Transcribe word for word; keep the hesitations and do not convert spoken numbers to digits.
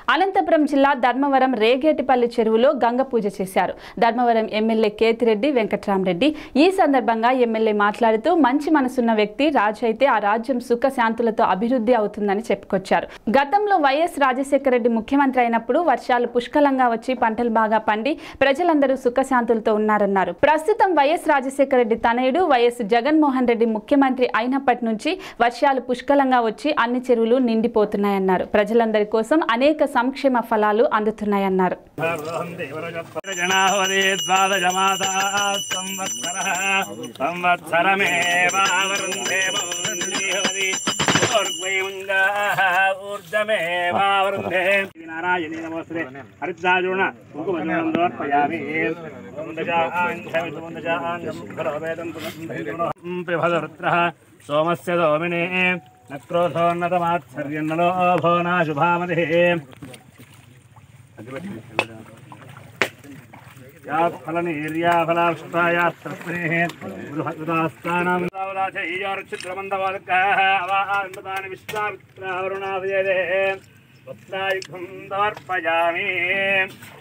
అనంతపురం జిల్లా ధర్మవరం రేగేటిపల్లి చెరువులో గంగ పూజ చేశారు. ధర్మవరం ఎమ్మెల్యే కేతిరెడ్డి వెంకట్రామరెడ్డి ఈ సందర్భంగా ఎమ్మెల్యే మాట్లాడుతూ మంచి మనసున్న వ్యక్తి రాజు అయితే ఆ రాజ్యం సుఖ శాంతులతో అభివృద్ధి అవుతుందని చెప్పుకొచ్చారు. గతంలో వైఎస్ రాజశేఖర రెడ్డి ముఖ్యమంత్రి అయినప్పుడు వర్షాలు పుష్కలంగా వచ్చి పంటలు బాగా పండి ప్రజలందరూ సుఖశాంతులతో ఉన్నారన్నారు. ప్రస్తుతం వైఎస్ రాజశేఖర రెడ్డి తనయుడు వైఎస్ జగన్మోహన్ రెడ్డి ముఖ్యమంత్రి అయినప్పటి నుంచి వర్షాలు పుష్కలంగా వచ్చి అన్ని చెరువులు నిండిపోతున్నాయన్నారు. ప్రజలందరి కోసం అనేక సంక్షేమ ఫలాలు అందుతున్నాయన్నారు. నారాయణీ నమస్తే హరిద్రాజున కుంకుమజలం సమర్పయామి. సోమస్య దోమినే నక్రోధోన్నతమాత్సర్యన్నలో నాశుభామతి విశ్వామిత్రావరుణాదయే సమర్పయామి.